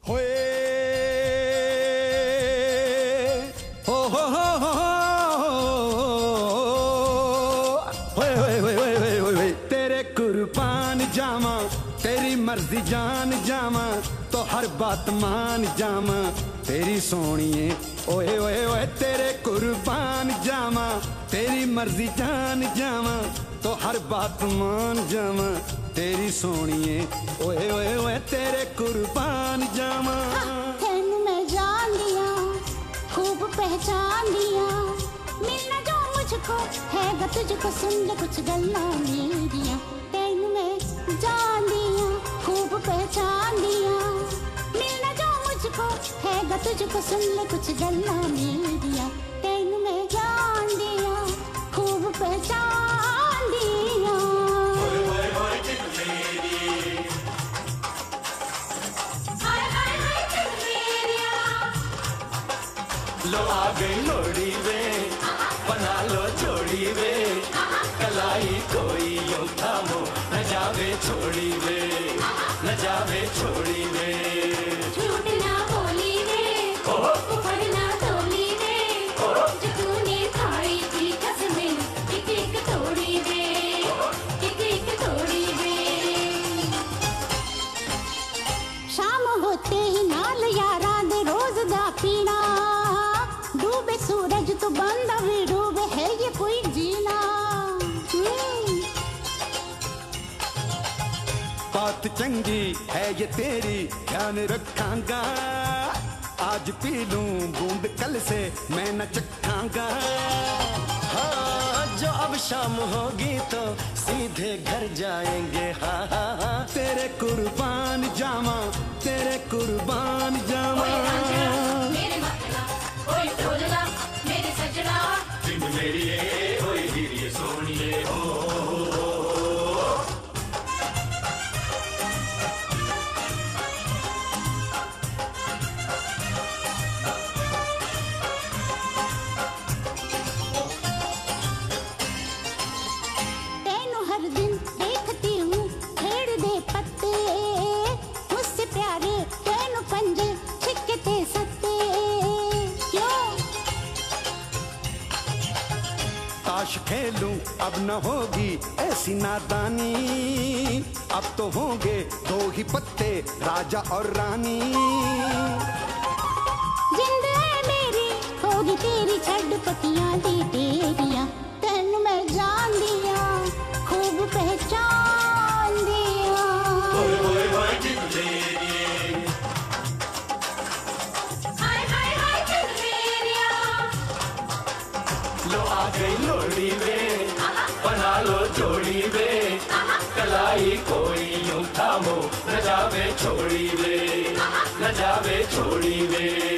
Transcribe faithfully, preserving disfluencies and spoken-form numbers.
होए हो हो हो हो होए होए होए होए होए होए तेरे कुर्बान जावा, तेरी मर्जी जान जावा, तो हर बात मान जावा तेरी सोनिए। ओए ओए ओए तेरे कुर्बान जावा, तेरी मर्जी जान जावा, तो हर बात मान जावा तेरी सोनिए। ओए ओए ओए तेरे कुर्बान जावा। तेनू मैं जान लिया, खूब पहचान लिया, मिलना जो मुझको है गा तुझको, सुन ले कुछ गल्ला मेरिया। तेनू मैं जान लिया, खूब पहचान लिया, मिलना जो मुझको है गा तुझको, सुन ले कुछ गल्ला मेरिया। तेनू मैं जान लिया, खूब पहचान लिया। लो आ गई लोड़ी वे, बना लो जोड़ी वे, कलाई कोई यूं थामो न जावे छोड़ी वे, न जावे छोड़ी वे। झूठ ना बोली रे, ऊपर ना तोली रे, जो तूने खाई थी कसमें एक एक तोड़ी रे, एक एक तोड़ी रे। शाम होते ही नाल यारा दे रोज दा पीना, डूबे सूरज तो बंदा भी डूबे, है ये कोई जीना। बात चंगी है ये तेरी ध्यान रखांगा, आज पी लूं बूंद कल से मैं न चखांगा। हाँ जो अब शाम होगी तो सीधे घर जाएंगे। हाँ हाँ हाँ तेरे कुर्बान जावा, तेरे कुर्बान जावा। मेरे मखना कोई टोलना, मेरे सजना जिंद मेरी ये होए हीरी सोनिए। ओ तेनू हर दिन देखती हूँ खेड़ दे पत्ते, मुझसे प्यारे तेनू पंजे छिकते सत्ते। क्यों ताश खेलूं अब न होगी ऐसी नादानी, अब तो होंगे दो ही पत्ते राजा और रानी। जिंद है मेरी होगी तेरी, छड़ पतियां दी तेरिया। तेनू मैं जान लिया, खूब पहचान लिया। ओए ओए ओए जिंद मेरी, हाय हाय हाय जिंद मेरिया। लो आ गई लोड़ी वे, बना लो जोड़ी वे, कलाई कोई यूं थामो न जावे छोड़ी वे, न जावे छोड़ी वे।